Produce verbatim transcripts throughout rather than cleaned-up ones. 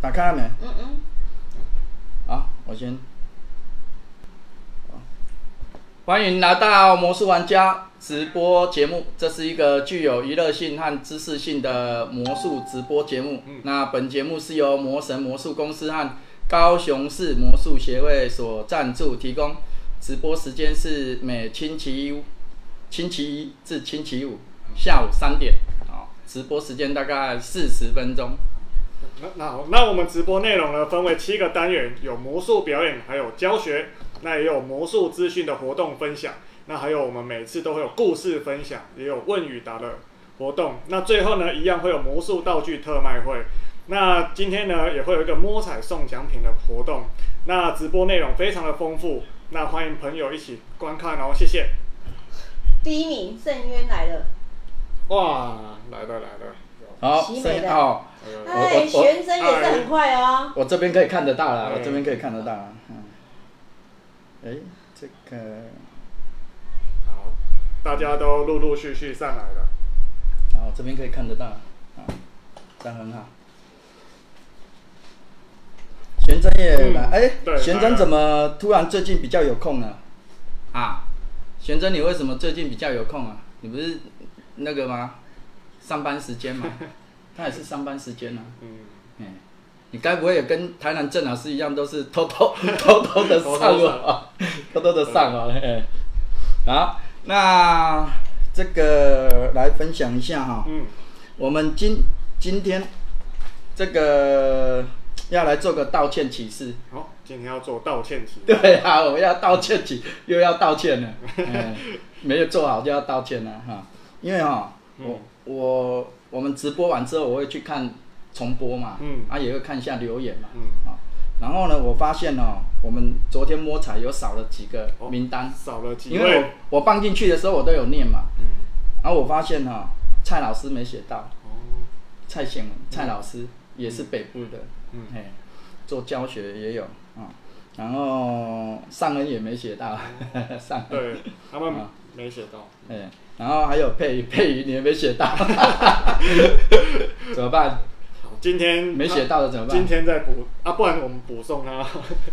打开了没？ 嗯嗯。 好，我先。欢迎来到魔术玩家直播节目，这是一个具有娱乐性和知识性的魔术直播节目。嗯、那本节目是由魔神魔术公司和高雄市魔术协会所赞助提供。直播时间是每星期一、星期一至星期五下午三点。好，直播时间大概四十分钟。 那那好，那我们直播内容呢，分为七个单元，有魔术表演，还有教学，那也有魔术资讯的活动分享，那还有我们每次都会有故事分享，也有问与答的活动。那最后呢，一样会有魔术道具特卖会。那今天呢，也会有一个摸彩送奖品的活动。那直播内容非常的丰富，那欢迎朋友一起观看哦，谢谢。 第一名盛渊来了， 哇，来了来了。 好，声音好。 哎，玄真也是很快哦。 我这边可以看得到了，我这边可以看得到了。嗯。哎，这个。 好，大家都陆陆续续上来了。 好，这边可以看得到。好，这样很好。玄真也来，哎、嗯，玄真怎么突然最近比较有空呢？啊，玄真，你为什么最近比较有空啊？你不是那个吗？上班时间嘛，他也是上班时间啊。嗯，哎，你该不会也跟台南郑老师一样，都是偷偷偷偷的上啊，偷偷的上啊？哎，好，那这个来分享一下哈。嗯，我们今今天这个要来做个道歉启事。 好、哦，今天要做道歉启事。 对啊，我要道歉启，又要道歉了。哎，没有做好就要道歉了哈，因为哈，我。嗯我我们直播完之后，我会去看重播嘛，嗯，啊也会看一下留言嘛，嗯，啊，然后呢，我发现哦，我们昨天摸彩有少了几个名单， 哦、少了几位， 因为我我放进去的时候我都有念嘛，嗯，然后我发现哈、哦，蔡老师没写到，哦，蔡显文蔡老师也是北部的，嗯，嘿，做教学也有啊，然后尚恩也没写到，尚恩， 对，他们没写到， 哎、嗯。然后还有佩瑜，佩瑜你也没写到，怎么办？ 今天没写到的怎么办？ 今天再补啊，不然我们补送他。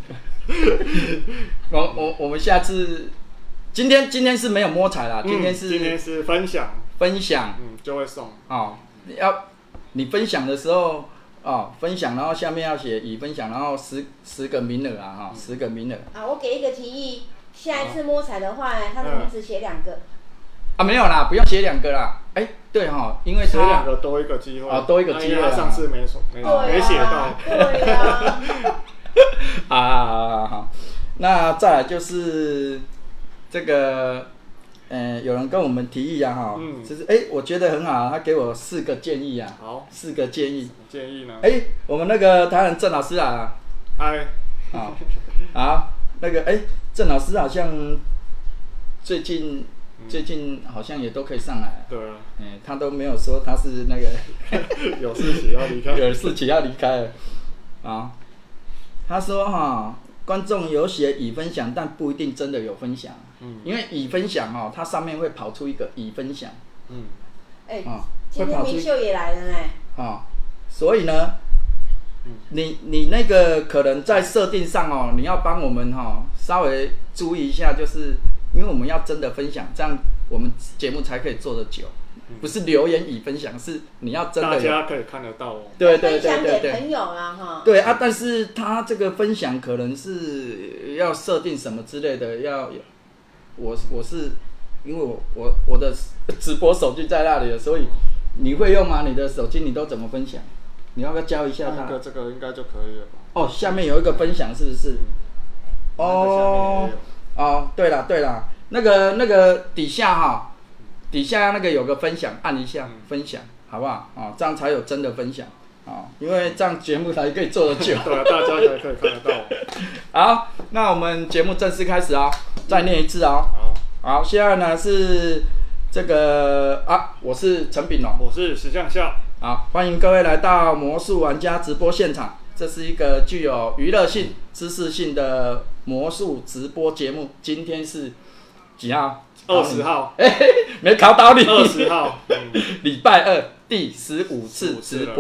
我我我们下次，今天今天是没有摸彩啦， 嗯、 今天是今天是分享分享， 嗯，就会送。 哦，要你分享的时候哦，分享，然后下面要写已分享，然后十十个名额啊，哈、哦，十个名额。 啊，我给一个提议，下一次摸彩的话呢，他的名字写两个。 啊，没有啦，不用写两个啦。哎，对哈、哦，因为他写两个多一个机会啊，多一个机会。 他上次没说，没没写到。 对呀。 好好好好，那再来就是这个，呃，有人跟我们提议啊，哈、嗯，就是哎，我觉得很好，他给我四个建议啊。 好， 四个建议。 建议呢？ 哎，我们那个台南郑老师啊， 嗨， 好，好，那个哎，郑老师好像最近。最近好像也都可以上来， 对啊， 哎，他都没有说他是那个有事情要离开， 有事情要离开了啊。他说哈，观众有写已分享，但不一定真的有分享，嗯，因为已分享哦，它上面会跑出一个已分享， 嗯，哎、欸，啊，今天明秀也来了呢， 啊，所以呢，你你那个可能在设定上哦，你要帮我们哈稍微注意一下，就是。因为我们要真的分享，这样我们节目才可以做得久。嗯、不是留言已分享，是你要真的大家可以看得到哦。 对对对对对。 分享给朋友啦哈。 对啊，但是他这个分享可能是要设定什么之类的，要我我是因为我我我的直播手机在那里了，所以你会用吗？你的手机你都怎么分享？你要不要教一下他？ 这个这个应该就可以了吧？ 哦，下面有一个分享是不是？嗯、哦。哦，对了对了，那个那个底下哈，底下那个有个分享，按一下、嗯、分享，好不好？哦，这样才有真的分享啊、哦，因为这样节目才可以做得久。 对啊，大家才可以看得到。 好，那我们节目正式开始啊、哦，再念一次哦。好，好，现在呢是这个啊，我是陈炳龙， 我是石将校。 好，欢迎各位来到魔术玩家直播现场。这是一个具有娱乐性、知识性的魔术直播节目。今天是几号？ 二十号。 哎、欸，没考到你。 二十号， 礼、嗯、拜二第十五次直播。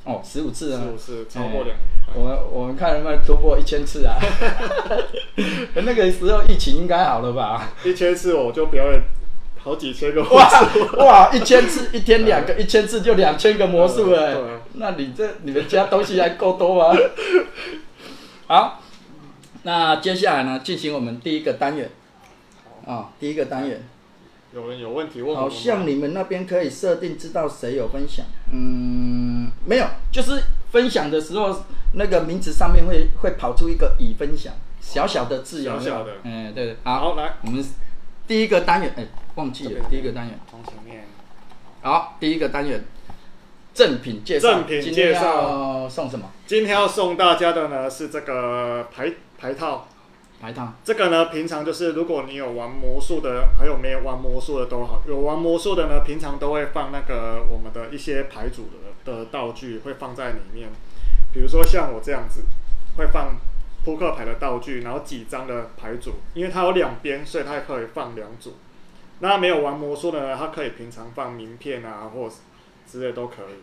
哦，十五次啊， 十五次，超过两、 欸。我们我们看能不能突破一千次啊？那个时候疫情应该好了吧？ 一千次我就表演好几千个魔术。哇，一千次一天两个，一千次就两千个魔术了、欸。 对。 那你这你们家东西还够多吗？好，那接下来呢，进行我们第一个单元。啊、哦，第一个单元。 有人有问题问我们吗？ 好像你们那边可以设定知道谁有分享。嗯，没有，就是分享的时候，那个名字上面会会跑出一个已分享，小小的字有没有？ 小小的。 嗯，对对。好， 好来， 我们第一个单元，哎、欸，忘记了，第一个单元。 从前面。 好，第一个单元。赠品介绍。赠品介绍。送什么？ 今天要送大家的呢是这个牌牌套。 牌套。 这个呢，平常就是如果你有玩魔术的，还有没有玩魔术的都好。有玩魔术的呢，平常都会放那个我们的一些牌组的的道具，会放在里面。比如说像我这样子，会放扑克牌的道具，然后几张的牌组，因为它有两边，所以它可以放两组。那没有玩魔术的呢，它可以平常放名片啊，或之类都可以。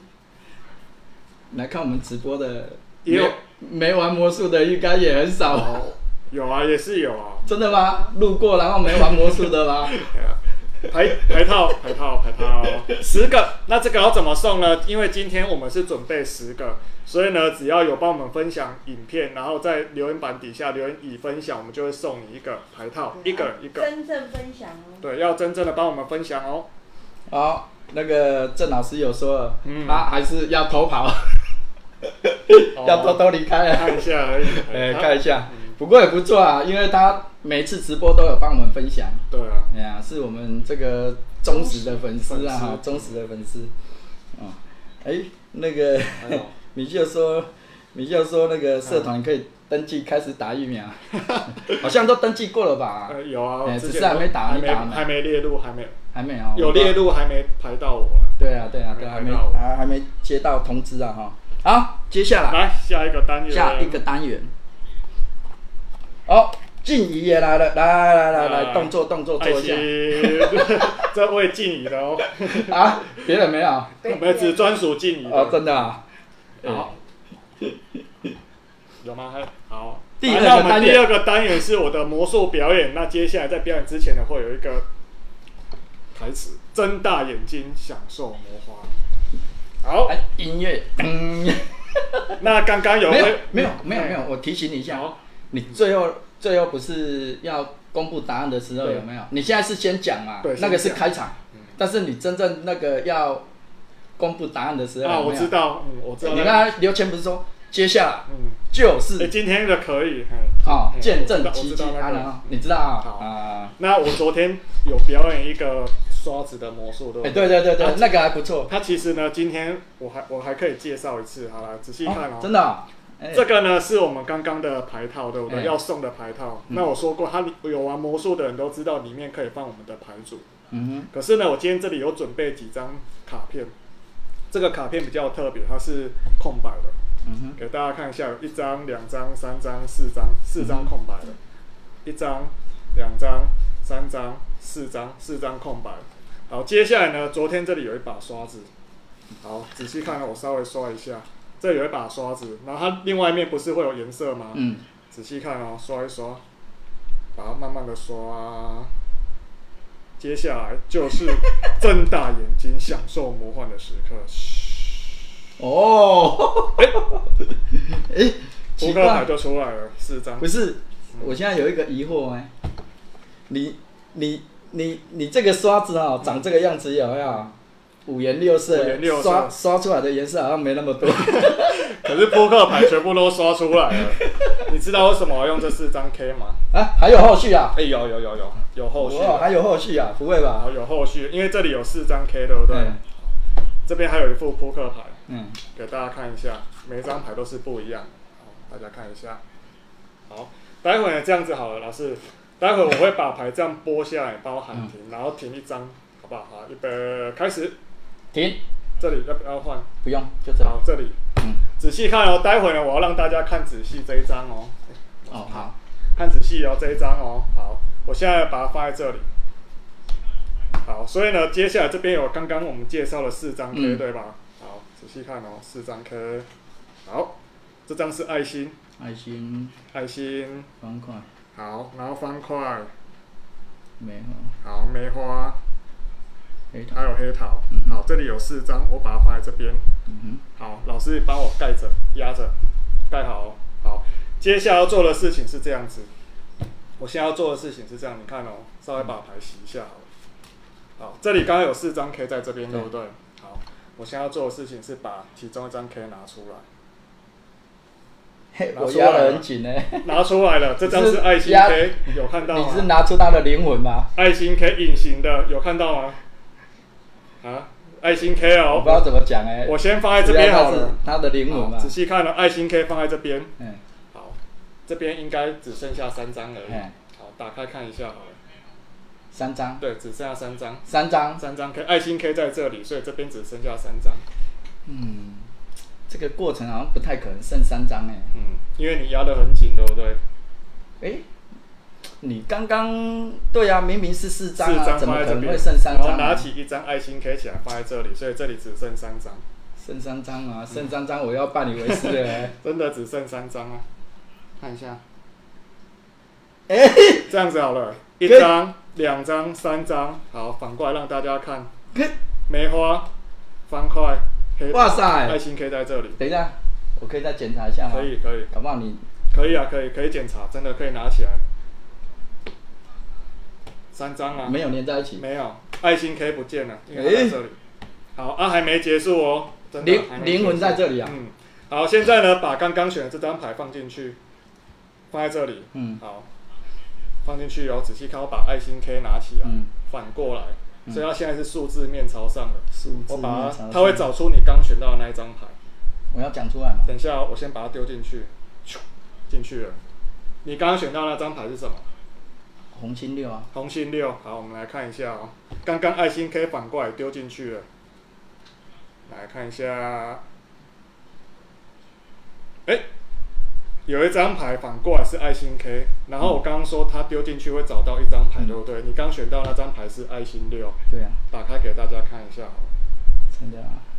来看我们直播的， 也有没玩魔术的应该也很少。 哦有啊，也是有啊。 真的吗？路过然后没玩魔术的吗？ 牌牌套牌套牌套十个，那这个要怎么送呢？因为今天我们是准备十个，所以呢，只要有帮我们分享影片，然后在留言板底下留言已分享，我们就会送你一个牌套，一个一个。 真正分享哦。 对，要真正的帮我们分享哦。 好，那个郑老师有说了，嗯、他还是要偷跑，要偷偷离开啊。 看一下而已。 哎、欸，看一下。不过也不错啊，因为他每次直播都有帮我们分享。 对啊， 哎呀，是我们这个忠实的粉丝啊，哈，忠实的粉丝。哦，哎、欸，那个米秀说，米秀说那个社团可以登记开始打疫苗，好像都登记过了吧？ 呃，有啊， 欸、只是还没打， 还没还没列入，还没还没啊， 有列入还没排到我。 对啊，对啊，对，还没还还没接到通知啊，哈。好，接下来来下一个单元， 下一个单元。哦，静怡也来了，来来来来来，动作动作做一下。 这位静怡的哦。 啊，别人没有， 我们只专属静怡的。 哦，真的啊。 好。有吗？好。 第二个单元， 第二个单元是我的魔术表演。那接下来在表演之前呢，会有一个台词：睁大眼睛，享受魔花。好， 音乐。嗯。 那刚刚有没有没有没有没有，我提醒你一下。你最后最后不是要公布答案的时候有没有？你现在是先讲嘛，那个是开场，嗯、但是你真正那个要公布答案的时候有没有， 啊，我知道，嗯，我知道。 你看刘谦不是说接下来，嗯，就是、 欸、今天的可以， 好、哦，见证奇迹啊，然后你知道啊？ 好啊， 那我昨天有表演一个刷子的魔术，对不对？ 哎、欸，对对对对，那个还不错。 它其实呢，今天我还我还可以介绍一次，好了，仔细看哦， 哦真的、哦。 欸、这个呢是我们刚刚的牌套，对不对？欸、要送的牌套。嗯、那我说过，他有玩魔术的人都知道，里面可以放我们的牌组。嗯哼。可是呢，我今天这里有准备几张卡片，这个卡片比较特别，它是空白的。嗯哼。给大家看一下，有一张、两张、三张、四张，四张空白的。嗯、一张、两张、三张、四张，四张空白。好，接下来呢，昨天这里有一把刷子。好，仔细看，我稍微刷一下。这有一把刷子，然后它另外一面不是会有颜色吗？嗯，仔细看哦，刷一刷，把它慢慢的刷。接下来就是睁大眼睛享受魔幻的时刻。 哦，哎、欸，哎， 扑克牌就出来了，四张。 不是，我现在有一个疑惑哎、欸，你你你你这个刷子啊、喔，长这个样子有没有？五颜六色， 六色刷刷出来的颜色好像没那么多， 可是扑克牌全部都刷出来了。你知道为什么我要用这四张 K 吗？ 啊，还有后续啊？ 哎、欸，有有有有有后续， 还有后续啊？不会吧？ 有后续，因为这里有四张 K， 对不对？嗯、这边还有一副扑克牌，嗯，给大家看一下，每张牌都是不一样的，好，大家看一下。好，待会呢这样子好了，老师，待会我会把牌这样拨下来，帮我喊停，嗯、然后停一张，好不好？好，预备，开始。 停， 这里要不要换？ 不用，就这里。 好，这里，嗯，仔细看哦。待会呢，我要让大家看仔细这一张哦。 哦，好， 看仔细哦，这一张哦。好，我现在把它放在这里。好，所以呢，接下来这边有刚刚我们介绍了四张 K，、嗯、对吧？好， 仔细看哦，四张 K。好，这张是爱心。 爱心。 爱心。 方块。 好，然后方块。 梅花。好，梅花。 黑桃。 还有黑桃。 嗯、 好，这里有四张，我把它放在这边。 嗯、 好，老师帮我盖着，压着，盖好、哦。好，接下来要做的事情是这样子。我现在要做的事情是这样，你看哦，稍微把牌洗一下好了。好，这里刚刚有四张 K 在这边，对不对？好，我现在要做的事情是把其中一张 K 拿出来。 嘿，我压得很紧呢。 拿出来了，这张是爱心 K， 有看到吗？ 你是拿出它的灵魂吗？ 爱心 K 隐形的，有看到吗？啊，爱心 K 哦。 我不知道怎么讲哎。 我先放在这边好了。 它的灵魂嘛。 仔细看了，爱心 K 放在这边。 嗯。 好，这边应该只剩下三张而已。 嗯。 好，打开看一下好了。 三张。 对，只剩下三张。 三张。 三张 K， 爱心 K 在这里，所以这边只剩下三张。 嗯。这个过程好像不太可能剩三张哎。 嗯，因为你压得很紧，对不对？ 哎，你刚刚对啊，明明是四张啊， 张怎么可能会剩三张、啊？ 然后拿起一张爱心 K 起来放在这里，所以这里只剩三张。 剩三张啊，剩三张我要拜你为师了、欸。 真的只剩三张啊！看一下， 哎、 欸，这样子好了，一张、两张、三张，好，反过来让大家看。梅花、方块。 哇塞！ 爱心 K 在这里。 等一下，我可以再检查一下吗？ 可以，可以。 搞不好你可以啊，可以，可以检查，真的可以拿起来。三张啊。 没有粘在一起。 没有，爱心 K 不见了，因为它在这里。欸、好啊，还没结束哦。真的灵灵魂在这里啊。 嗯。好，现在呢，把刚刚选的这张牌放进去，放在这里。嗯。好，放进去哦，仔细看，我把爱心 K 拿起来，嗯、反过来。所以它现在是数字面朝上的，我把它，它会找出你刚选到的那一张牌。 我要讲出来吗？ 等一下、哦，我先把它丢进去，进去了。你刚刚选到那张牌是什么？ 红心六啊。 红心六，好，我们来看一下哦。刚刚爱心 K 反过来丢进去了，来看一下。哎、欸，有一张牌反过来是爱心 K， 然后我刚刚说它丢进去会找到一张牌，嗯、对不对？你刚选到那张牌是爱心六。 对啊。 打开给大家看一下好了。 真的啊。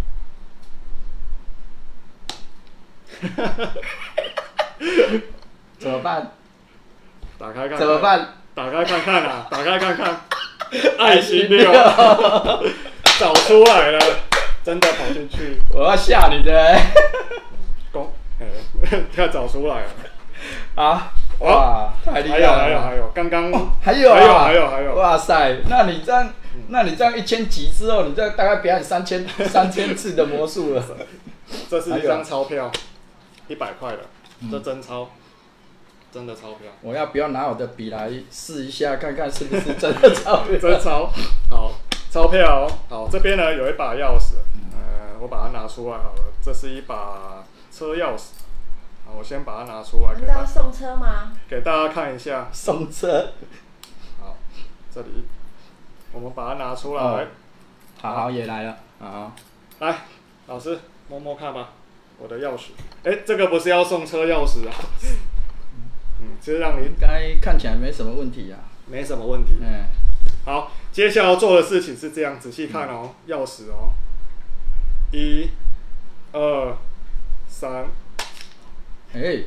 怎么办？ 打开看看。 怎么办？ 打开看看啊！打开看看，爱心六找出来了，真的跑进去。 我要吓你的、欸。 公，要找出来了。 啊！哇，太厉害了！ 还有还有还有，刚刚、 哦、还有啊！ 还有还有还有！ 哇塞，那你这样，嗯、那你这样一千集之后，你这大概表演三千三千次的魔术了。 这是一张钞票，一百块的，嗯、这真钞，真的钞票。 我要不要拿我的笔来试一下，看看是不是真的钞票？ 真钞，好，钞票、哦，好，这边呢有一把钥匙，呃，我把它拿出来好了，这是一把车钥匙。我先把它拿出来给大家。 送车吗？ 给大家看一下。 送车。 好，这里，我们把它拿出来。 哦、好好也来了。好， 来，老师摸摸看吧，我的钥匙。哎、欸，这个不是要送车钥匙啊。嗯，其实让你应该看起来没什么问题啊。 没什么问题。 嗯。 好，接下来要做的事情是这样，仔细看哦，钥、嗯、匙哦，一、二、三。 哎、欸，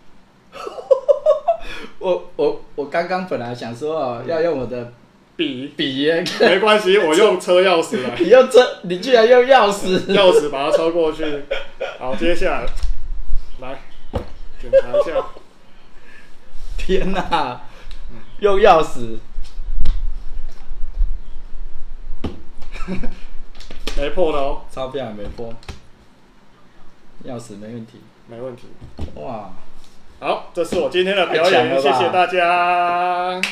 我我我刚刚本来想说哦，要用我的笔笔， 没关系，我用车钥匙来。 你用车，你居然用钥匙， 钥匙把它抽过去。好，接下来来检查一下。 天哪、啊，用钥匙， 没破的哦， 钞票也没破，钥匙没问题。 没问题， 哇！ 好，这是我今天的表演，谢谢大家。啊，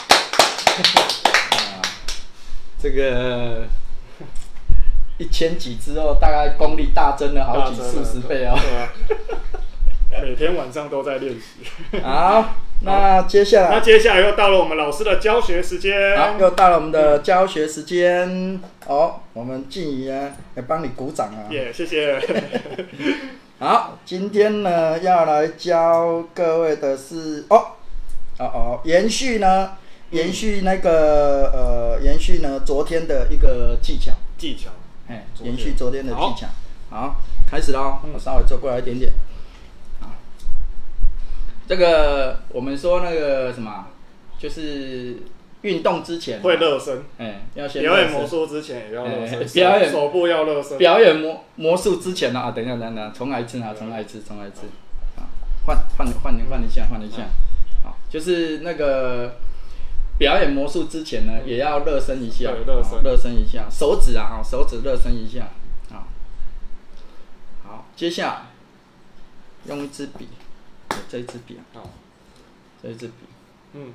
这个一千集之后，大概功力大增了好几数十倍哦。 对啊，每天晚上都在练习。 好，那接下来， 那接下来又到了我们老师的教学时间。 好，又到了我们的教学时间。哦，我们静怡呢，也帮你鼓掌啊。 耶， yeah, 谢谢。 好，今天呢要来教各位的是哦哦哦，延续呢，延续那个呃，延续呢昨天的一个技巧。 技巧。 哎，延续昨天的技巧。好，开始喽，我稍微坐过来一点点。好，这个我们说那个什么，就是运动之前会热身， 哎，要先表演魔术之前也要热身， 表演手部要热身。 表演魔魔术之前呢，啊，等一下，等等，重来一次啊，重来一次，重来一次。啊，换换换换一下，换一下。好，就是那个。表演魔术之前呢，也要热身一下， 热身， 热身一下，手指啊，手指热身一下，啊，好，接下来用一支笔，这一支笔啊，好，这一支笔，嗯，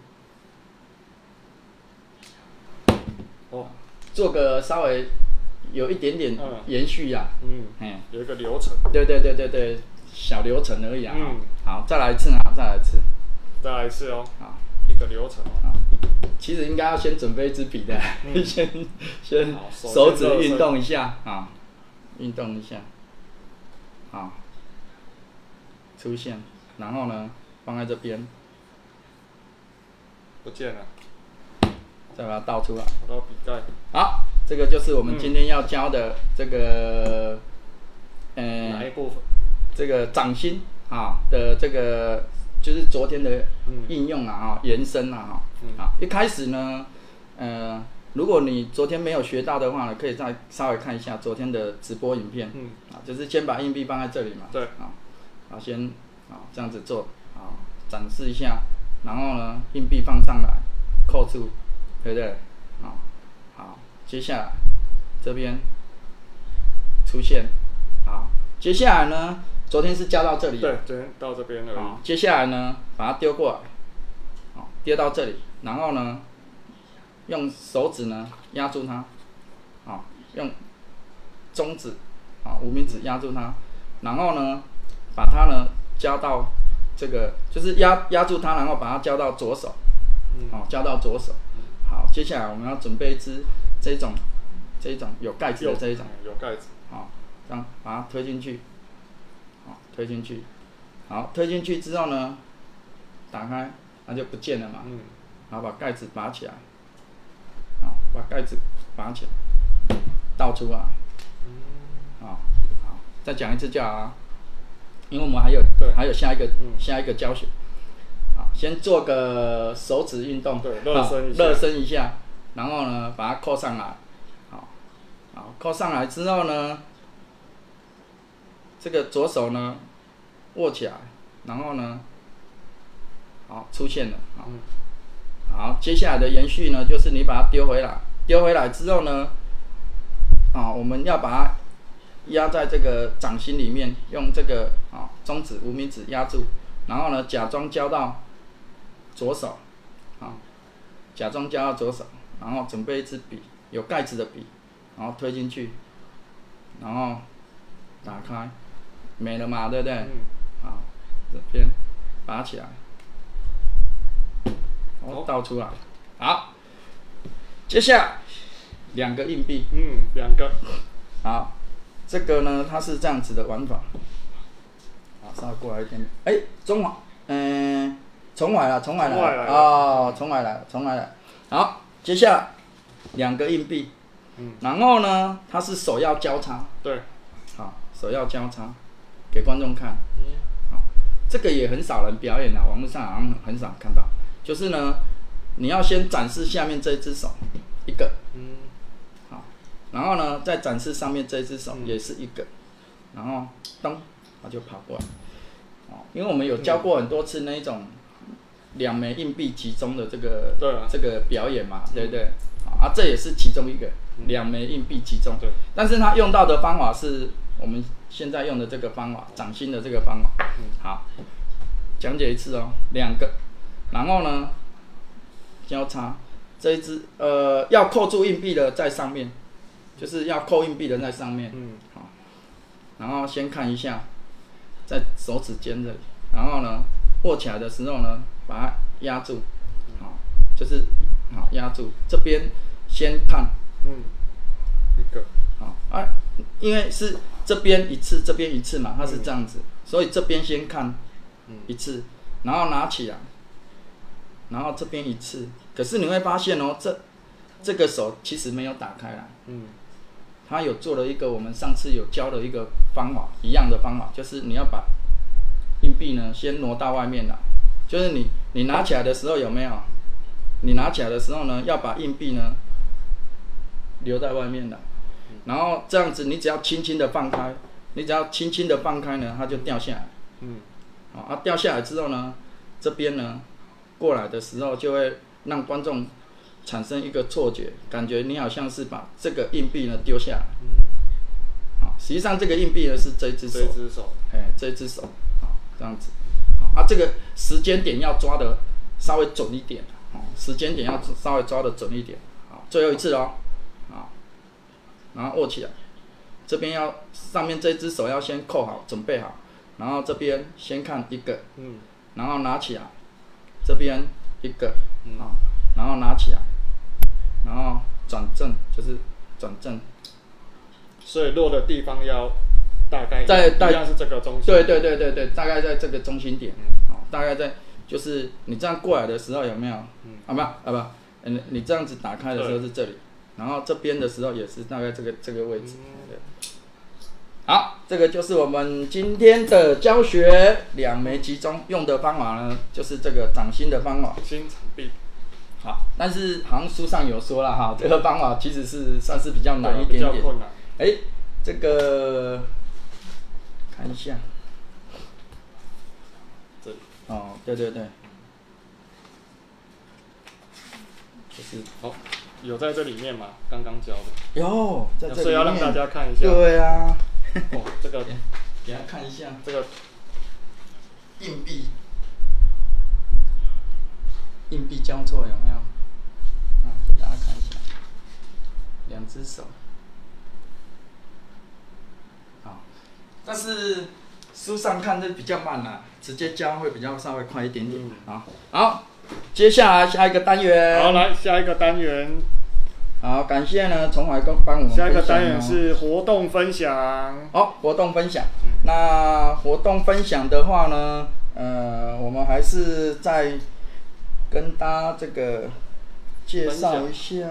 哦，做个稍微有一点点延续呀， 嗯，嗯，有一个流程， 对对对对对，小流程而已啊，嗯，好，再来一次啊，再来一次， 再来一次哦， 好。 一个流程啊， 其实应该要先准备一支笔的，嗯、先先手指运动一下啊，运动一下，好，出现，然后呢放在这边， 不见了， 再把它倒出来， 倒笔盖， 好，这个就是我们今天要教的这个， 嗯、呃，哪一部分？ 这个掌心啊的这个。就是昨天的应用啊，哈、嗯，延伸啊，哈、嗯，啊，一开始呢，呃，如果你昨天没有学到的话呢，可以再稍微看一下昨天的直播影片，嗯，啊，就是先把硬币放在这里嘛， 对， 啊，啊，先啊这样子做，啊，展示一下，然后呢，硬币放上来，扣住，对不对？啊，好，接下来这边出现，好，接下来呢。昨天是教到这里， 对，昨天到这边而已。 哦、接下来呢，把它丢过来，哦，丢到这里，然后呢，用手指呢压住它，哦，用中指，啊、哦，无名指压住它，然后呢，把它呢交到这个，就是压压住它，然后把它交到左手，嗯，哦，交到左手。好，接下来我们要准备一支这种这一种有盖子的这一种， 有盖子， 好，这样把它推进去。好，推进去，好，推进去之后呢，打开，那就不见了嘛。嗯。然后把盖子拔起来，好，把盖子拔起来，倒出来。嗯。好，好，再讲一次就好啊，因为我们还有还有下一个、嗯、下一个教学。好，先做个手指运动， 对，热身一下， 热身一下，然后呢，把它扣上来。好，好，扣上来之后呢。这个左手呢握起来，然后呢，好出现了，好，好，接下来的延续呢，就是你把它丢回来，丢回来之后呢，啊，我们要把它压在这个掌心里面，用这个啊中指、无名指压住，然后呢，假装交到左手，啊，假装交到左手，然后准备一支笔，有盖子的笔，然后推进去，然后打开。没了嘛，对不对？嗯。好，这边拔起来，哦，倒出来。好，接下来两个硬币。 嗯，两个。 好，这个呢，它是这样子的玩法。好，稍微过来一点点。哎、欸，中华，嗯、呃，重来了，重来了。哦，重来了，重来了。好，接下来两个硬币。嗯。然后呢，它是手要交叉。 对。 好，手要交叉。给观众看，好，这个也很少人表演啊，网络上好像很少看到。就是呢，你要先展示下面这一只手，一个，嗯，好，然后呢，再展示上面这一只手，也是一个，然后咚，它就跑过来。哦，因为我们有教过很多次那一种两枚硬币集中的这个、 啊、 这个表演嘛，对不对？啊，这也是其中一个两枚硬币集中， 对， 但是它用到的方法是我们现在用的这个方法，掌心的这个方法。好，讲解一次哦，两个，然后呢，交叉，这一只呃要扣住硬币的在上面，就是要扣硬币的在上面。嗯，好，然后先看一下，在手指尖这里，然后呢握起来的时候呢，把它压住，好，就是好压住这边先看，嗯， 一个， 好啊，因为是这边一次，这边一次嘛，它是这样子，所以这边先看一次，然后拿起来，然后这边一次，可是你会发现哦，这这个手其实没有打开来，嗯， 他有做了一个我们上次有教的一个方法，一样的方法，就是你要把硬币呢先挪到外面来，就是你你拿起来的时候有没有？你拿起来的时候呢，要把硬币呢留在外面来，然后这样子你只要轻轻的放开，你只要轻轻的放开呢，它就掉下来。嗯，好，啊掉下来之后呢，这边呢过来的时候就会让观众产生一个错觉，感觉你好像是把这个硬币呢丢下来。嗯，好，实际上这个硬币呢是这一只手， 这只手， 哎，这一只手，好，这样子。好，啊，这个时间点要抓的稍微准一点。时间点要稍微抓得准一点。好，最后一次哦，好，然后握起来，这边要上面这只手要先扣好，准备好，然后这边先看一个，嗯，然后拿起来，这边一个，嗯，好，然后拿起来，然后转正，就是转正， 所以落的地方要大概在一样是这个中心， 对对对对对，大概在这个中心点，嗯，好，大概在。就是你这样过来的时候有没有？嗯、啊不啊不，嗯你这样子打开的时候是这里，然后这边的时候也是大概这个这个位置。嗯、好，这个就是我们今天的教学，两枚集中用的方法呢，就是这个掌心的方法。 心掌臂。 好，但是好像书上有说了哈，这个方法其实是算是比较难一点点。 比较困难。 哎，这个看一下。哦，对对对， 就是哦，有在这里面吗？刚刚教的。 有，在这里面。 所以要让大家看一下。 对啊。 哦，这个给大家看一下这个硬币，硬币交错有没有？啊，给大家看一下，两只手。好，但是书上看的比较慢啦、啊。直接教会比较稍微快一点点。嗯、好，好，接下来下一个单元。 好，来下一个单元。 好，感谢呢崇怀哥帮我们分享、哦。 下一个单元是活动分享。 好、哦，活动分享。嗯、那活动分享的话呢，呃，我们还是再跟大家这个介绍一下。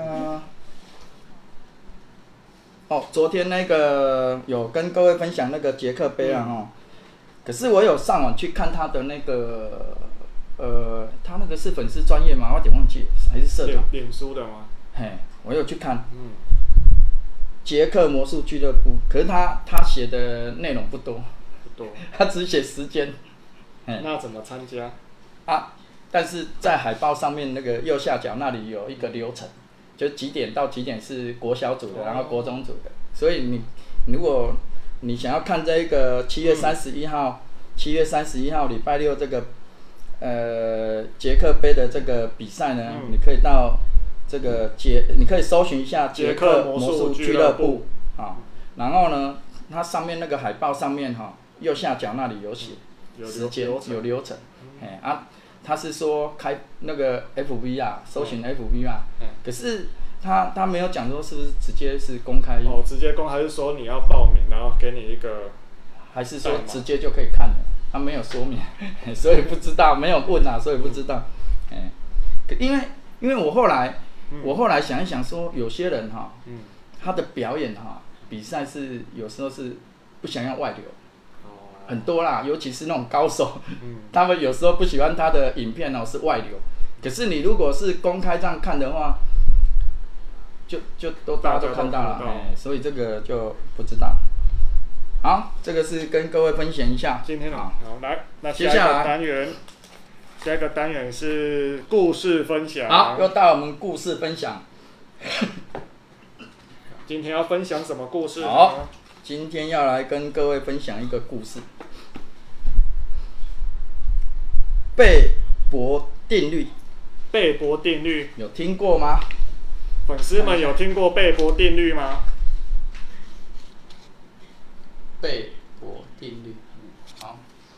哦，昨天那个有跟各位分享那个捷克杯啊，哈、嗯。可是我有上网去看他的那个，呃，他那个是粉丝专页吗？我有点忘记，还是社团？ 脸书的吗？ 嘿，我有去看。嗯。捷克魔术俱乐部，可是他他写的内容不多。 不多。 他只写时间。 那怎么参加？ 啊，但是在海报上面那个右下角那里有一个流程，就几点到几点是国小组的，哦、然后国中组的，所以你如果你想要看这个七月三十一号，七、嗯、月三十一号礼拜六这个呃捷克杯的这个比赛呢，嗯、你可以到这个捷，你可以搜寻一下捷克魔术俱乐部啊，然后呢，它上面那个海报上面哈、啊，右下角那里有写时间、嗯、有流程，哎、嗯、啊，他是说开那个 F B 啊，搜寻 F B 啊，嗯、可是。他他没有讲说是不是直接是公开哦，直接公开是说你要报名，然后给你一个， 还是说直接就可以看了？他没有说明，所以不知道，没有问啊，所以不知道。哎、嗯，因为因为我后来、嗯、我后来想一想说，有些人哈、嗯，他的表演哈，比赛是有时候是不想要外流，哦，很多啦，尤其是那种高手，嗯、他们有时候不喜欢他的影片哦是外流，可是你如果是公开这样看的话。就就都大家都看到了，哎，所以这个就不知道。好，这个是跟各位分享一下。 今天好，好来，那下一个单元，下一个单元是故事分享。 好，又到我们故事分享。 今天要分享什么故事呢？ 好，今天要来跟各位分享一个故事。贝博定律。 贝博定律有听过吗？ 粉丝们有听过贝博定律吗？ 贝博定律，好，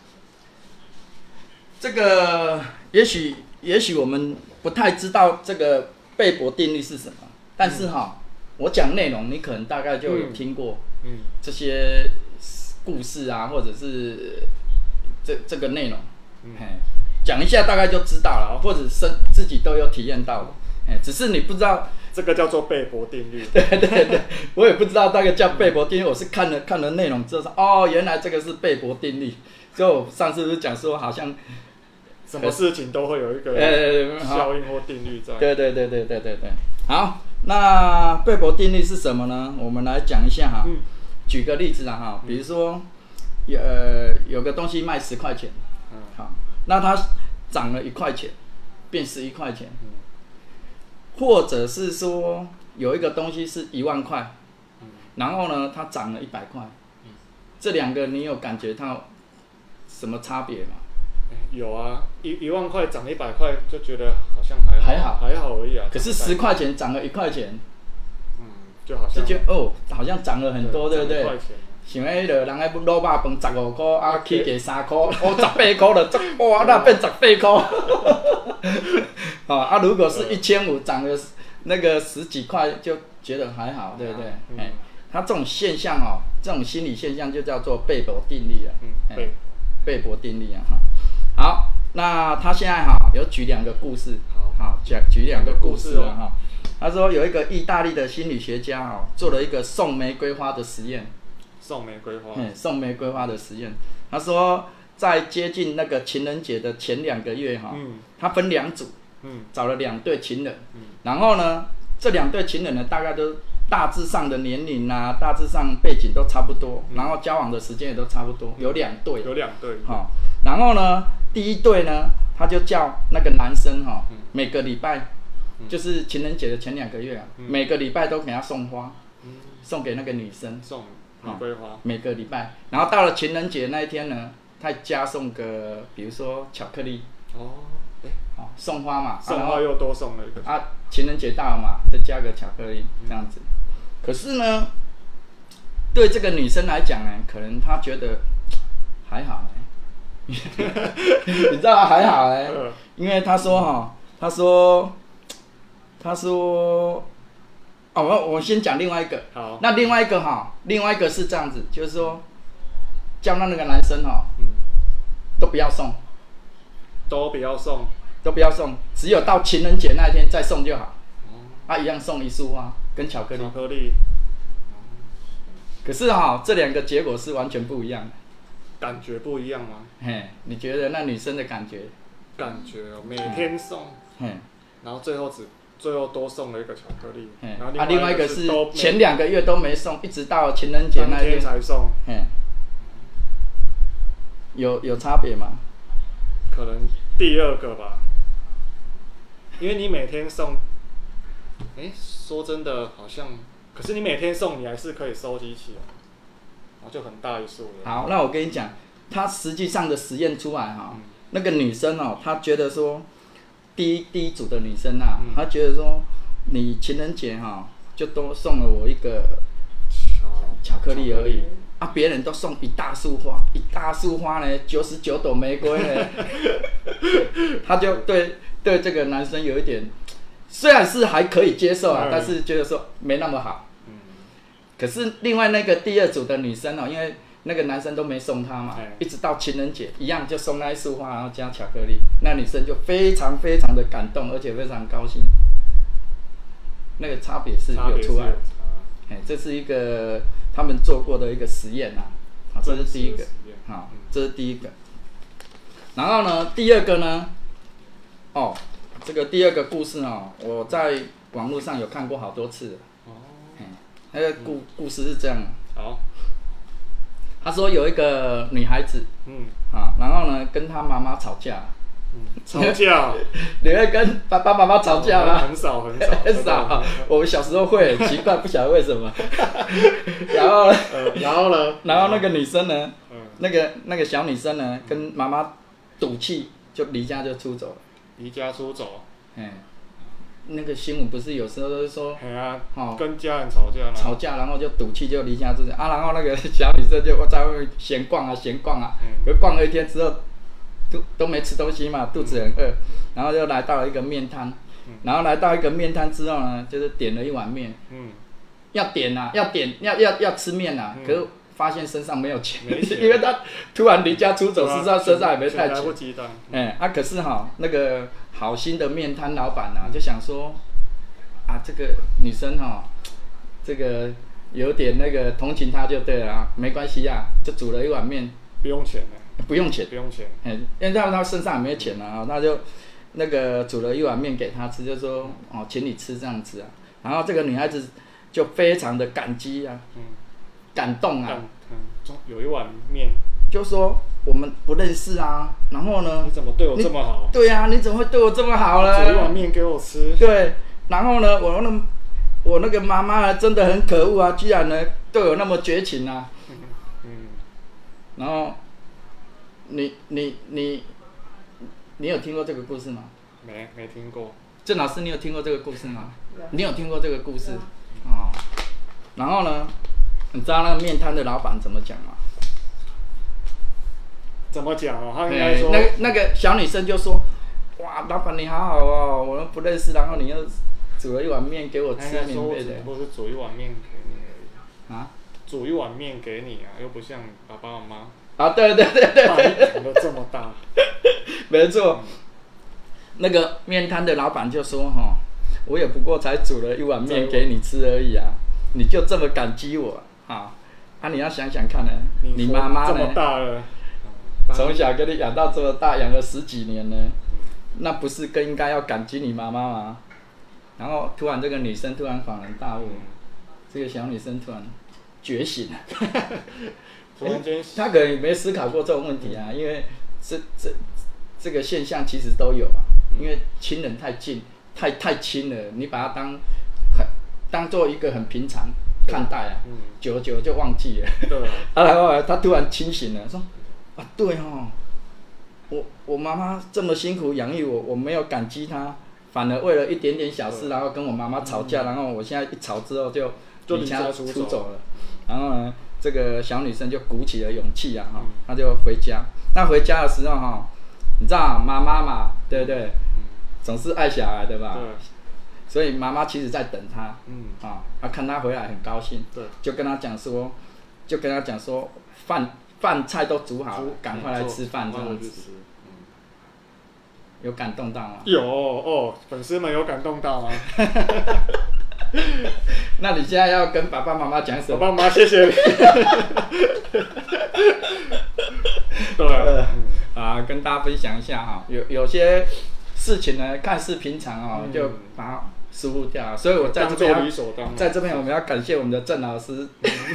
这个也许也许我们不太知道这个贝博定律是什么，但是哈、嗯，我讲内容你可能大概就有听过，嗯，这些故事啊，或者是这这个内容，嗯，讲一下大概就知道了，或者是自己都有体验到了，哎，只是你不知道。 这个叫做贝博定律。 对对对，我也不知道那个叫贝博定律，我是看了看了内容之后说，哦，原来这个是贝博定律。就上次不是讲说好像什么事情都会有一个效应或定律在。 对对对对对对对。好，那贝博定律是什么呢？我们来讲一下哈。嗯、举个例子啊哈，比如说有、呃、有个东西卖十块钱，嗯、好，那它涨了一块钱，变十一块钱。嗯、或者是说有一个东西是一万块，嗯、然后呢它涨了一百块，嗯、这两个你有感觉到什么差别吗？ 有啊，一一万块涨一百块，就觉得好像还好还好还好而已啊。 可是十块钱涨了一块钱， 嗯，就好像就觉得哦，好像涨了很多，对不对？像迄个人迄卤肉饭十五块，啊起价三块，哦十八块了，哇，那变十八块。啊，啊，如果是一千五涨了那个十几块，就觉得还好，对不对？嗯、哎，它这种现象哦，这种心理现象就叫做贝博定律啊。嗯，贝贝博定律啊，哈。好，那他现在哈有举两个故事，好，讲举两个故事了哈。他说有一个意大利的心理学家哈做了一个送玫瑰花的实验， 送玫瑰花， 嗯，送玫瑰花的实验。他说在接近那个情人节的前两个月哈，嗯、他分两组，嗯、找了两对情人，嗯、然后呢，这两对情人呢大概都大致上的年龄啊，大致上背景都差不多，嗯、然后交往的时间也都差不多，有两对， 有两对， 好，然后呢。第一对呢，他就叫那个男生哈、喔，嗯、每个礼拜，嗯、就是情人节的前两个月啊，嗯、每个礼拜都给他送花，嗯、送给那个女生， 送玫瑰花、喔， 每个礼拜。然后到了情人节那一天呢，他加送个，比如说巧克力，哦，欸、好送花嘛， 送花又多送了一个啊，情人节到了嘛，再加个巧克力这样子。嗯、可是呢，对这个女生来讲呢，可能她觉得还好呢。你知道还好哎、欸，因为他说哈，他说，他说，哦，我我先讲另外一个。好。那另外一个哈，另外一个是这样子，就是说，叫那那个男生哈，嗯，都不要送， 都不要送， 都不要送，只有到情人节那一天再送就好。哦。他一样送一束花跟巧克力。 巧克力。 可是哈，这两个结果是完全不一样的。 感觉不一样吗？ 嘿，你觉得那女生的感觉？ 感觉哦，每天送，嗯，然后最后只最后多送了一个巧克力， 然后另外一个是前两个月都没送，一直到情人节那天才送， 嗯，有有差别吗？ 可能第二个吧，因为你每天送，哎、欸，说真的，好像，可是你每天送，你还是可以收集起来。就很大一束了。 好，那我跟你讲，他实际上的实验出来哈、喔，嗯、那个女生哦、喔，她觉得说，第一第一组的女生啊，嗯、她觉得说，你情人节哈、喔，就多送了我一个巧克力而已，啊，别人都送一大束花，一大束花呢，九十九朵玫瑰呢，她就对对这个男生有一点，虽然是还可以接受啊，嗯、但是觉得说没那么好。可是另外那个第二组的女生哦，因为那个男生都没送她嘛，一直到情人节一样就送那一束花，然后加巧克力，那女生就非常非常的感动，而且非常高兴。那个差别是有出来的，哎，这是一个他们做过的一个实验啊，好，这是第一个，好，这是第一个。然后呢，第二个呢，哦，这个第二个故事哦，我在网络上有看过好多次了。那个故故事是这样的，好，他说有一个女孩子，嗯，啊，然后呢跟她妈妈吵架， 嗯，吵架， 你会跟爸爸妈妈吵架吗？ 很少很少很少，我们小时候会，很奇怪，不晓得为什么。然后， 呃，然后呢， 然后那个女生呢，嗯，那个那个小女生呢，跟妈妈赌气，就离家就出走了。 离家出走， 嗯。那个新闻不是有时候都是说， 哎呀，哦，跟家人吵架， 吵架，然后就赌气就离家出走啊，然后那个小女生就在外面闲逛啊，闲逛啊，可、嗯、逛了一天之后，都都没吃东西嘛，肚子很饿，嗯、然后就来到了一个面摊，嗯、然后来到一个面摊之后呢，就是点了一碗面，嗯，要点啊，要点，要要要吃面啊，嗯、可是发现身上没有钱，没钱因为他突然离家出走，实际上身上也没带钱，哎、嗯，啊，可是哈，那个好心的面摊老板啊，就想说， 啊，这个女生哈、哦，这个有点那个同情她就对了啊，没关系啊，就煮了一碗面， 不用钱的， 不用钱， 不用钱， 哎，因为他他身上也没钱啊，那就那个煮了一碗面给她吃，就说哦，请你吃这样子啊，然后这个女孩子就非常的感激啊，嗯，感动啊， 嗯，有一碗面， 就说我们不认识啊，然后呢， 你怎么对我这么好？ 对啊，你怎么会对我这么好呢？ 煮一碗面给我吃， 对，然后呢，我那我那个妈妈呢，真的很可恶啊，居然呢对我那么绝情啊，嗯，嗯然后你你你你有听过这个故事吗？ 没没听过。 郑老师，你有听过这个故事吗？你有听过这个故事？哦，然后呢，你知道那个面摊的老板怎么讲吗？ 怎么讲哦？他应该说， 那个那个小女生就说：“哇，老板你好好哦，我们不认识，然后你又煮了一碗面给我吃，免费的。” 不是煮一碗面给你而已啊？煮一碗面给你啊，又不像爸爸妈妈。 啊，对对对对， 讲得这么大， 没错。那个面摊的老板就说：“哈，我也不过才煮了一碗面给你吃而已啊，你就这么感激我啊？啊，你要想想看呢，你妈妈呢？ 这么大了， 从小给你养到这么大，养了十几年呢，那不是更应该要感激你妈妈吗？”然后突然这个女生突然恍然大悟，这个小女生突然觉醒了。突然间，她可能也没思考过这种问题啊，因为这这这个现象其实都有啊。因为亲人太近，太太亲了，你把它当很当做一个很平常看待啊，嗯、久久就忘记了。对啊。啊，然后他突然清醒了，说：“啊，对哦，我我妈妈这么辛苦养育我，我没有感激她，反而为了一点点小事，然后跟我妈妈吵架，嗯、然后我现在一吵之后就离家出走了。然后呢，这个小女生就鼓起了勇气啊，哈、嗯，她就回家。那回家的时候哈。”你知道妈妈嘛，对不对？嗯、总是爱小孩的吧？对。所以妈妈其实在等他，嗯啊，他看他回来很高兴，对，就跟他讲说，就跟他讲说，饭饭菜都煮好了，赶快来吃饭这样子。嗯、有感动到吗？ 有哦，粉丝们有感动到吗？ 那你现在要跟爸爸妈妈讲什么？ 爸爸妈妈，谢谢你。对啊。嗯啊，跟大家分享一下哈，有有些事情呢，看似平常啊、嗯，就把它疏忽掉。所以我在这边，在这边我们要感谢我们的郑老师，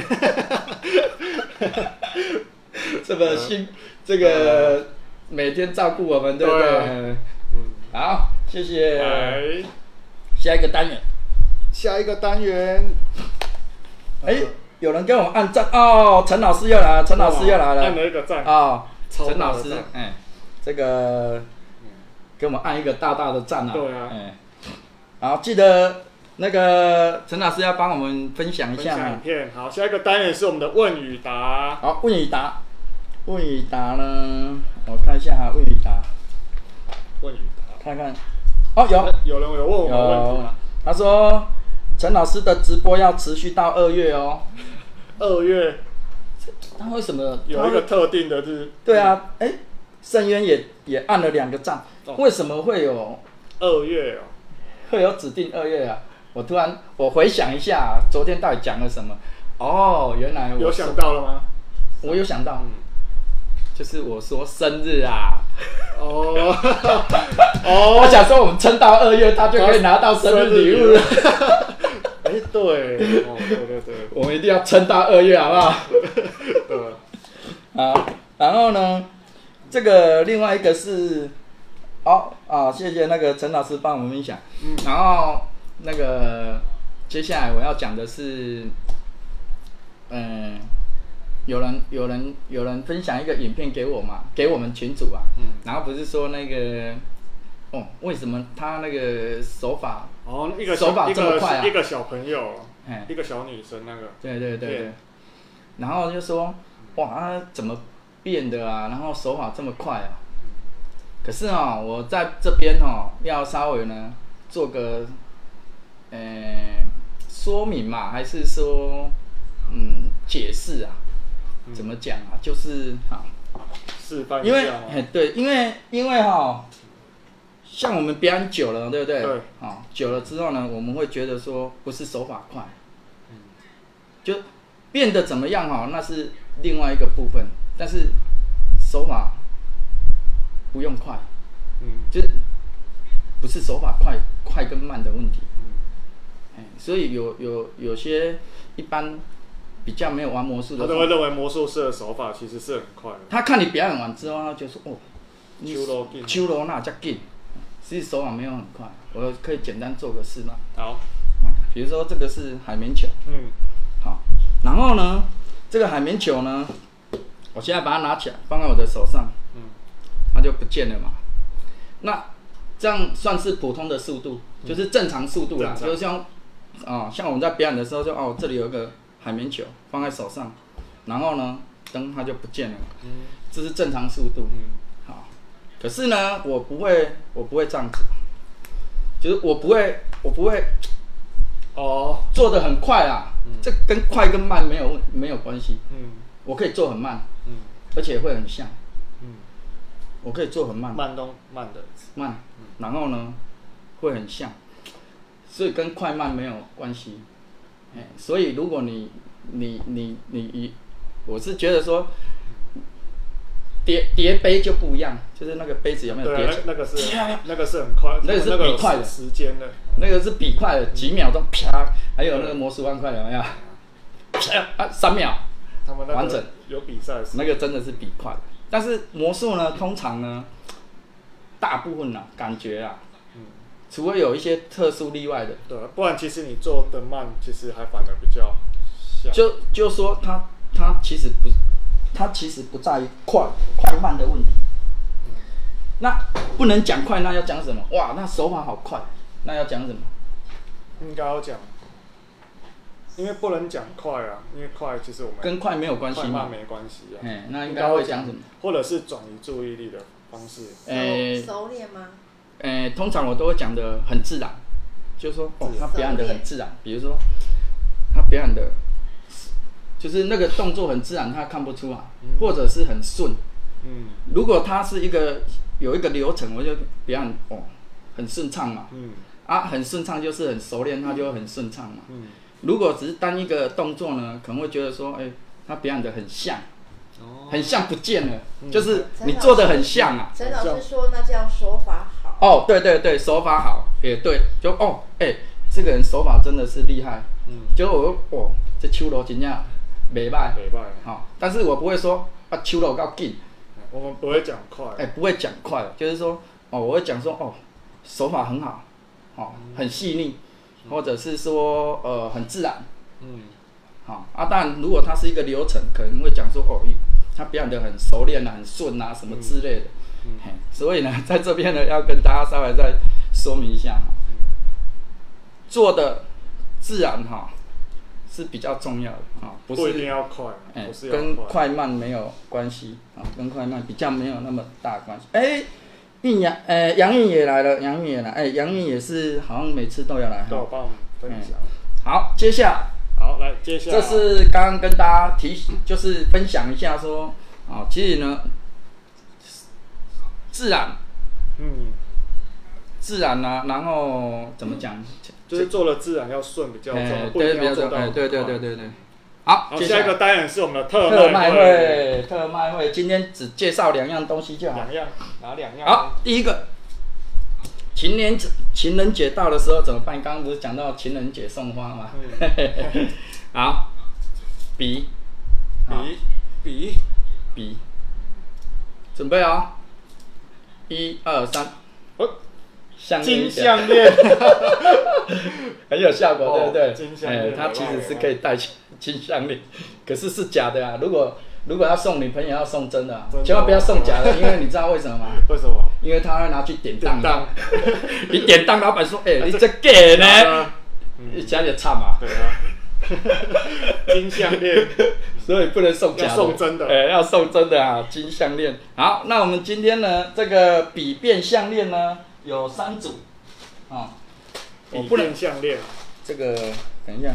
这么辛，这个每天照顾我们，对不对？嗯，好，谢谢。下一个单元， 下一个单元， 哎、欸，有人跟我们按赞哦，陈老师又来了，陈老师又来了， 按了一个赞啊。哦陈老师，哎、欸，这个给我们按一个大大的赞啊！ 对啊，哎、 欸，好，记得那个陈老师要帮我们分享一下。 分享影片，好，下一个单元是我们的问与答。 好，问与答，问与答呢？我看一下哈，问与答， 问与答， 看看，哦，有有人有问我们问题吗？ 他说陈老师的直播要持续到二月哦。 二月。 他为什么有一个特定的日？ 对啊，哎、欸，深渊也也按了两个赞、哦，为什么会有二月哦？ 会有指定二月啊？我突然我回想一下，昨天到底讲了什么？哦，原来我有想到了吗？ 我有想到，嗯、就是我说生日啊。哦哦，我想说我们撑到二月，他就可以拿到生日礼物了。 哎、欸，对，哦，对对对， 我们一定要撑到二月，好不好？ 对。 好，然后呢，这个另外一个是，哦啊，谢谢那个陈老师帮我们分享。嗯。然后那个接下来我要讲的是，嗯，有人有人有人分享一个影片给我嘛，给我们群组啊。嗯。然后不是说那个。哦，为什么他那个手法哦，一个手法这么快啊？ 一个小朋友，一个小女生那个， 对对对对，然后就说哇，他怎么变的啊？然后手法这么快啊？可是哦，我在这边哦，要稍微呢做个呃说明嘛，还是说嗯解释啊？怎么讲啊？就是哈， 示范一下嘛。 因为对，因为因为哈。 像我们表演久了，对不对？ 对。 好，久了之后呢，我们会觉得说不是手法快，嗯，就变得怎么样哈，那是另外一个部分，但是手法不用快，嗯，就是不是手法快快跟慢的问题，嗯，哎，所以有有有些一般比较没有玩魔术的， 他都会认为魔术师的手法其实是很快的。 他看你表演完之后，他就说哦，手路那这紧。其实手法没有很快，我可以简单做个示范。 好， 嗯，比如说这个是海绵球，嗯，好，然后呢，这个海绵球呢，我现在把它拿起来，放在我的手上，嗯，它就不见了嘛。那这样算是普通的速度，嗯、就是正常速度啦，就像啊、哦，像我们在表演的时候就，哦，这里有一个海绵球放在手上，然后呢，灯它就不见了，嗯，这是正常速度，嗯。可是呢，我不会，我不会这样子，就是我不会，我不会，哦，做得很快啦，嗯、这跟快跟慢没有没有关系，嗯，我可以做很慢，嗯，而且会很像，嗯，我可以做很慢， 慢动慢的慢，然后呢，会很像，所以跟快慢没有关系，哎，所以如果你你你你你，我是觉得说。叠叠杯就不一样，就是那个杯子有没有叠起来？ 那个是那个是很快， 那个是比快的时间的， 那个是比快的，几秒钟啪，还有那个魔术方块有没有？啪啊，三秒， 他们完整有比赛， 那个真的是比快的。但是魔术呢，通常呢，大部分啊，感觉啊，嗯，除了有一些特殊例外的， 对，不然其实你做的慢，其实还反而比较像。 就就说它它其实不。它其实不在于快快慢的问题，嗯、那不能讲快，那要讲什么？哇，那手法好快，那要讲什么？ 应该要讲，因为不能讲快啊，因为快其实我们跟快没有关系嘛， 快慢没关系啊。 哎，那应该会讲什么？ 或者是转移注意力的方式。 诶，熟练吗？ 诶，通常我都会讲的很自然，就是说，哦，他表演的很自然，比如说他表演的。就是那个动作很自然，他看不出来，嗯、或者是很顺。嗯，如果他是一个有一个流程，我就表演哦，很顺畅嘛。嗯，啊，很顺畅就是很熟练，他就会很顺畅嘛。嗯，如果只是单一个动作呢，可能会觉得说，哎、欸，他表演的很像，哦、很像不见了，嗯、就是你做的很像啊。 陈老师说那叫手法好。 哦，对对对，手法好也对，就哦，哎、欸，这个人手法真的是厉害。嗯，结果我哦，这手路真正。没败， 没败， 好，但是我不会说啊，手路够紧， 我们不会讲快， 哎、欸，不会讲快，就是说，哦，我会讲说，哦，手法很好，哦，嗯、很细腻，嗯、或者是说，呃，很自然，嗯，好，啊，当然，如果它是一个流程，可能会讲说，哦，他表演得很熟练啊，很顺啊，什么之类的，嗯，嗯所以呢，在这边呢，要跟大家稍微再说明一下，嗯、做的自然哈。是比较重要的啊，不是不一定要快， 哎、 欸， 跟快慢没有关系啊，跟快慢比较没有那么大关系。哎，韵阳，呃，杨韵也来了，杨韵也来，哎，杨韵也是好像每次都要来， 都有帮我们分享。 好，接下来， 好来，接下来， 这是刚刚跟大家提醒，就是分享一下说，啊，其实呢，自然，嗯，自然啊，然后怎么讲？嗯就是做的自然要顺比较重， 欸、 不一定要做到对对对对对对。好， 好，下一个单元是我们的特特卖会。特卖会，今天只介绍两样东西就好。 两样，哪两样？ 好，第一个，情人节情人节到的时候怎么办？刚刚不是讲到情人节送花吗？嗯、好，笔， 笔，笔， 笔，准备哦，一二三，哦。 金项链很有效果，对不对？ 金项链， 哎，它其实是可以戴金项链，可是是假的啊！如果如果要送女朋友，要送真的、啊，千万不要送假的，因为你知道为什么吗？ 为什么？ 因为他会拿去典当，你典当，老板说：“哎、欸，你这假呢？”你家里差嘛？ 对啊，金项链， 所以不能送假的， 要送真的， 哎、欸，要送真的啊！金项链。好，那我们今天呢，这个笔变项链呢？有三组，啊、 哦，笔变项链， 这个等一下，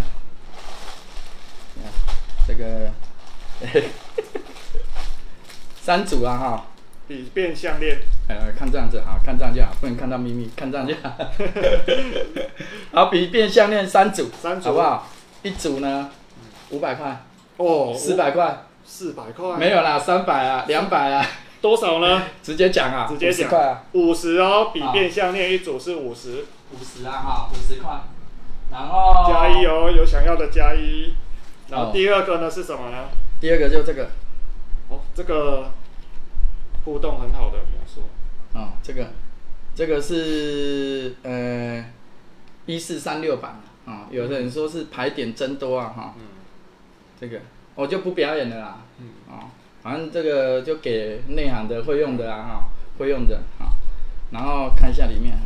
这个三组啊哈， 笔变项链。 呃，看这样子好，看这样就好，不能看到秘密，看这样就好。好，笔变项链三组， 三组好不好？一组呢，五百块， 哦， 四百块， 四百块， 没有啦，三百啊，两百啊， 多少呢？ 直接讲啊， 直接讲块啊， 五十哦，笔变项链一组是五十， 五十啊，哈，五十块，然后加一哦，有想要的加一。然后第二个呢是什么呢？ 第二个就这个， 哦，这个互动很好的魔术。 哦，这个，这个是呃一四三六版啊、哦，有的人说是牌点真多啊哈、哦，嗯，这个我就不表演了啦，嗯，哦，反正这个就给内行的会用的啊哈、哦，会用的啊、哦，然后看一下里面，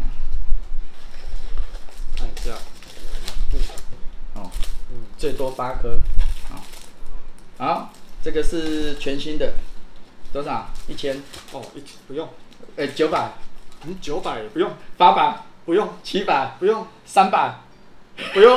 看一下， 哦，嗯，最多八颗，好，好，这个是全新的，多少？一千？ 哦，一不用。 呃，九百， 嗯，九百不用， 八百不用， 七百不用， 三百不用，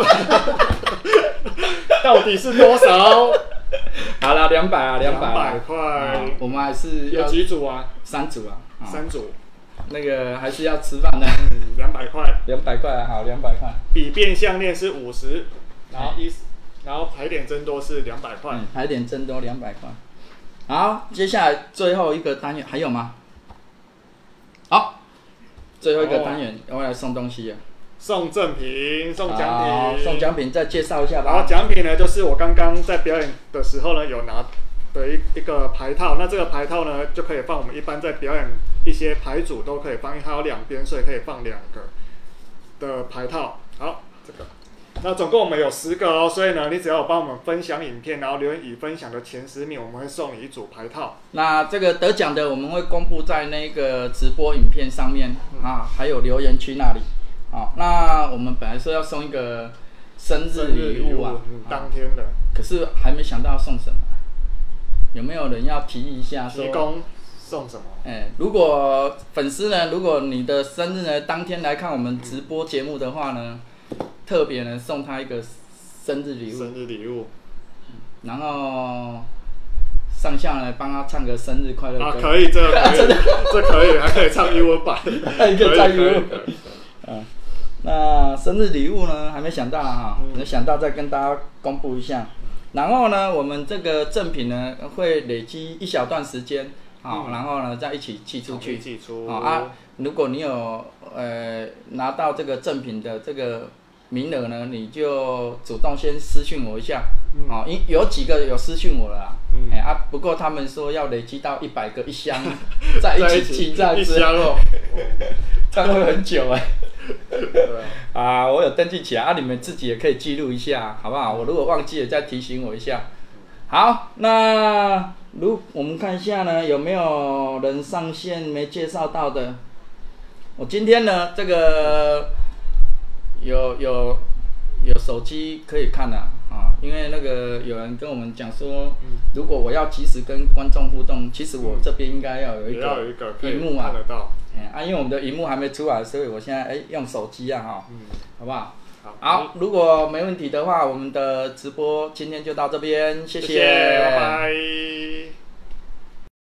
到底是多少？ 好了，两百啊，两百块， 我们还是有几组啊？ 三组啊， 三组， 那个还是要吃饭的。 嗯，两百块， 两百块，好，两百块。 笔变项链是五十，然后一，然后牌点增多是两百块， 嗯，牌点增多两百块。好，接下来最后一个单元还有吗？好，最后一个单元要来送东西啊， 送赠品，送奖品， 送奖品，再介绍一下吧。 然后奖品呢，就是我刚刚在表演的时候呢，有拿的一一个牌套。那这个牌套呢，就可以放我们一般在表演一些牌组都可以放，因为它有两边，所以可以放两个的牌套。好，这个。那总共我们有十个哦，所以呢，你只要帮我们分享影片，然后留言已分享的前十名，我们会送你一组牌套。 那这个得奖的我们会公布在那个直播影片上面、嗯、啊，还有留言区那里。好，那我们本来说要送一个生日礼物啊， 嗯、当天的， 可是还没想到要送什么，有没有人要提议一下说？ 提供送什么？ 哎、欸，如果粉丝呢，如果你的生日呢当天来看我们直播节目的话呢？特别呢，送他一个生日礼物。 生日礼物， 然后上下来帮他唱个生日快乐歌。 啊，可以，这个可以，这可以，还可以唱英文版， 还可以唱英文版。嗯，那生日礼物呢，还没想到哈，没、嗯、想到再跟大家公布一下。然后呢，我们这个赠品呢，会累积一小段时间，好、嗯，然后呢再一起寄出去。 寄出。 好啊，如果你有呃拿到这个赠品的这个名额呢，你就主动先私讯我一下，嗯、哦，因有几个有私讯我了啦，嗯欸、啊，不过他们说要累积到一百个一箱，再一起寄这样子， 一箱哦， 这样会很久哎、欸。啊，我有登记起来啊，你们自己也可以记录一下，好不好？我如果忘记了再提醒我一下。好，那如我们看一下呢，有没有人上线没介绍到的？我今天呢，这个。有有有手机可以看的 啊, 啊，因为那个有人跟我们讲说，嗯、如果我要及时跟观众互动，其实我这边应该要有一个荧幕啊， 看得到。 哎、啊，因为我们的荧幕还没出来，所以我现在哎、欸、用手机啊哈，嗯，好不好？ 好， 好，如果没问题的话，我们的直播今天就到这边，谢谢， 谢谢拜拜。